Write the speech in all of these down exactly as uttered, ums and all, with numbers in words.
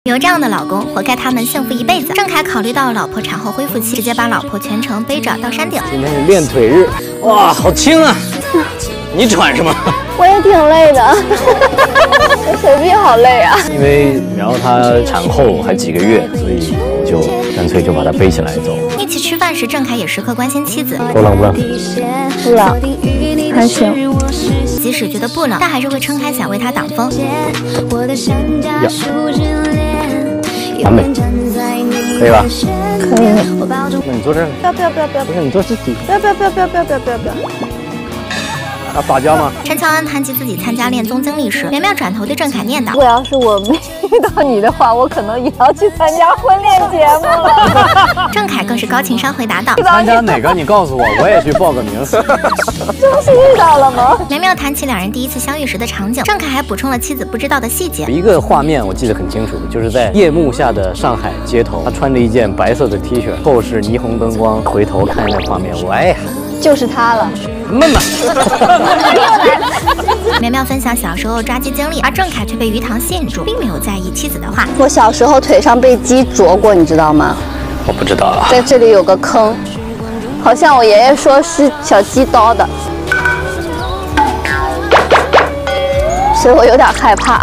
有这样的老公，活该他们幸福一辈子。郑恺考虑到老婆产后恢复期，直接把老婆全程背着到山顶。 今天是练腿日，哇，好轻啊！你喘什么？ 我也挺累的，我手臂好累啊。 因为然后她产后还几个月，所以就干脆就把她背起来走。 一起吃饭时，郑恺也时刻关心妻子。 不冷不冷？ 不冷，还行。 即使觉得不冷，但还是会撑开伞为他挡风。 呀，完美，可以吧？ 可以。 那你坐这儿。 不要不要不要不要！ 不是你坐这底。 不要不要不要不要不要不要不要不要！ 要打架吗？ 陈乔恩谈及自己参加恋综经历时，苗苗转头对郑恺念叨：“ 如果要是我没遇到你的话，我可能也要去参加婚恋节目了。” 郑恺更是高情商回答道：“ 参加哪个？你告诉我，我也去报个名。” 这不是遇到了吗？ 苗苗谈起两人第一次相遇时的场景，郑恺还补充了妻子不知道的细节。 一个画面我记得很清楚，就是在夜幕下的上海街头，他穿着一件白色的 T 恤，后是霓虹灯光，回头看那画面，我哎呀， 就是他了。 闷呐！ 苗苗分享小时候抓鸡经历，而郑恺却被鱼塘吸引住，并没有在意妻子的话。 我小时候腿上被鸡啄过，你知道吗？ 我不知道啊。 在这里有个坑，好像我爷爷说是小鸡叨的，所以我有点害怕。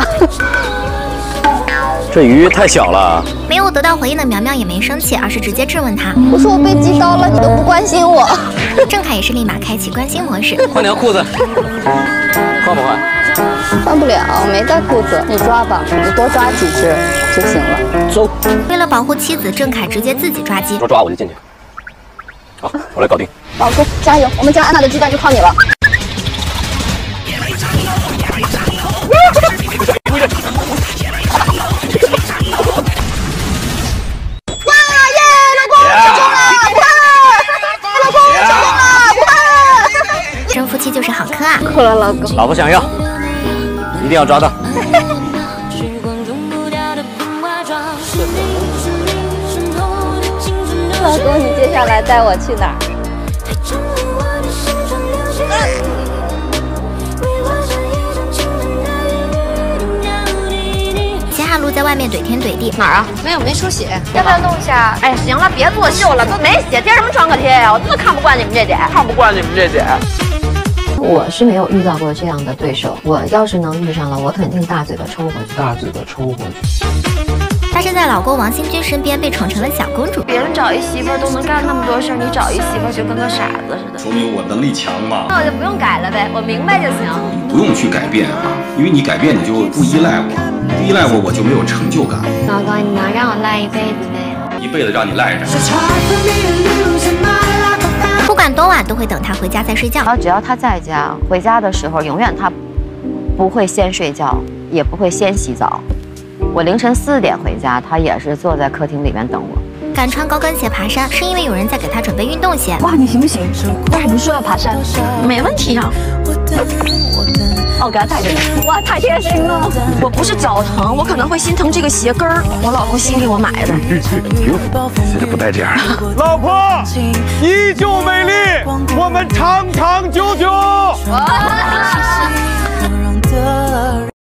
这鱼太小了。 没有得到回应的苗苗也没生气，而是直接质问他：“ 我说我被鸡叨了，你都不关心我。” 郑恺也是立马开启关心模式。 换条裤子，换不换？ 换不了，没带裤子。你抓吧，你多抓几只就行了。 走。 为了保护妻子，郑恺直接自己抓鸡。 说抓我就进去。好，我来搞定。 老公加油，我们家安娜的鸡蛋就靠你了。 真夫妻就是好磕啊！ 哭了，老公。 老婆想要，一定要抓到。 老公，你接下来带我去哪儿？ 齐哈璐在外面怼天怼地。 哪儿啊？没有，没出血。要不要弄一下？哎，行了，别作秀了，都没血，垫什么创可贴呀？我真的看不惯你们这点，看不惯你们这点。 我是没有遇到过这样的对手，我要是能遇上了，我肯定大嘴巴抽回去。 大嘴巴抽回去。 她是在老公王新军身边被宠成了小公主。 别人找一媳妇儿都能干那么多事儿，你找一媳妇儿就跟个傻子似的。 说明我能力强嘛。 那我就不用改了呗，我明白就行。 你不用去改变啊，因为你改变你就不依赖我，不依赖我我就没有成就感。 老公，你能让我赖一辈子呗？ 一辈子让你赖着。 不管多晚都会等他回家再睡觉。 然后只要他在家，回家的时候永远他不会先睡觉，也不会先洗澡。我凌晨四点回家，他也是坐在客厅里面等我。 敢穿高跟鞋爬山，是因为有人在给他准备运动鞋。 哇，你行不行？但是不是说要爬山？ 没问题啊。 哦，给他带着呢。哇，太贴心了。 我不是脚疼，我可能会心疼这个鞋跟儿，我老公新给我买的。 现在不带这样。 老婆依旧美丽，我们长长久久。